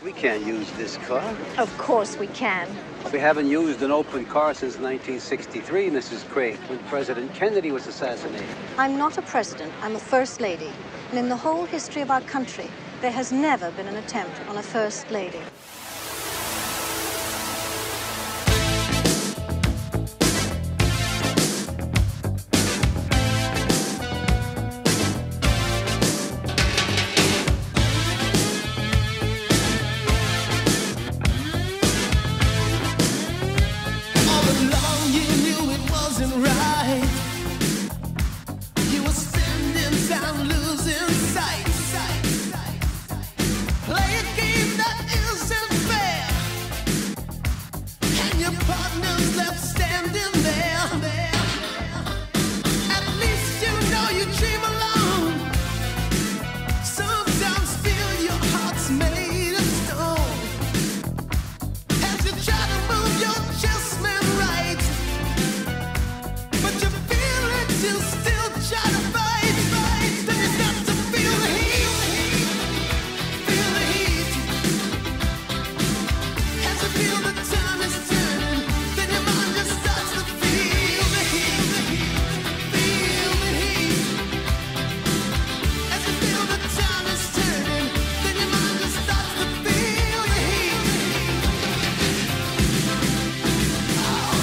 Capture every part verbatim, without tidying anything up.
We can't use this car. Of course we can. We haven't used an open car since nineteen sixty-three, Missus Craig, when President Kennedy was assassinated. I'm not a president, I'm a first lady. And in the whole history of our country, there has never been an attempt on a first lady.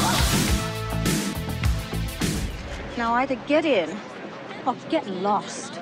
Now either get in or get lost.